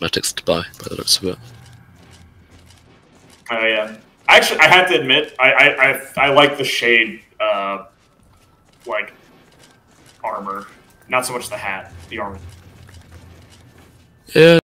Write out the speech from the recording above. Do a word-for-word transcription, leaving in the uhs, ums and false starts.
cosmetics to buy, by the looks of it. Oh uh, yeah. Actually, I have to admit, I I I, I like the shade, uh, like armor. Not so much the hat, the armor. Yeah.